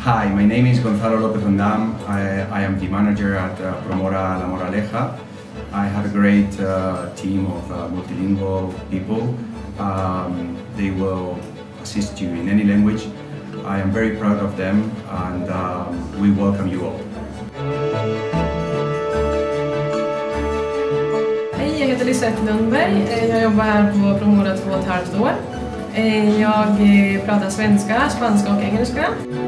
Hi, my name is Gonzalo López Ondam. I am the manager at Promora La Moraleja. I have a great team of multilingual people. They will assist you in any language. I am very proud of them and we welcome you all. Hej, jag heter Lisette Lundberg. Jag jobbar här på Promora 2,5 år. Jag pratar svenska, spanska och engelska.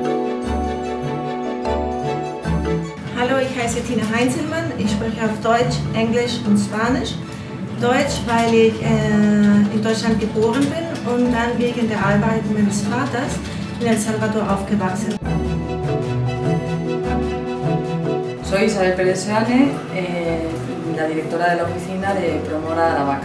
Hallo, ich heiße Tina Heinzelmann. Ich spreche auf Deutsch, Englisch und Spanisch. Deutsch, weil ich in Deutschland geboren bin und dann wegen der Arbeit meines Vaters in El Salvador aufgewachsen. Soy Isabel Pérez Seane, la directora de la oficina de Promora Aravaca.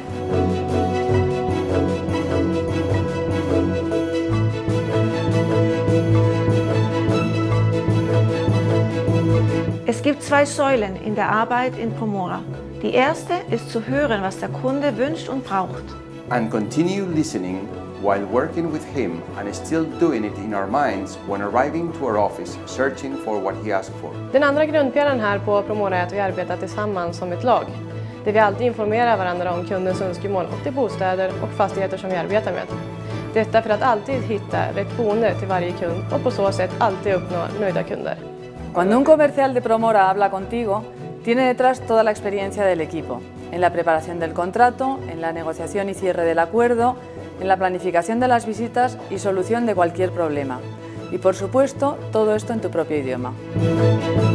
Es gibt zwei Säulen in der Arbeit in Promora. Die erste ist zu hören, was der Kunde wünscht und braucht. And continue listening while working with him and still doing it in our minds when arriving to our office, searching for what he asked for. Den andra grundpelaren här på Promora är att vi arbetar tillsammans som ett lag. Där vi alltid informerar varandra om kundens önskemål och de bostäder och fastigheter som vi arbetar med. Detta för att alltid hitta rätt boende till varje kund och på så sätt alltid uppnå nöjda kunder. Cuando un comercial de Promora habla contigo, tiene detrás toda la experiencia del equipo, en la preparación del contrato, en la negociación y cierre del acuerdo, en la planificación de las visitas y solución de cualquier problema. Y por supuesto, todo esto en tu propio idioma.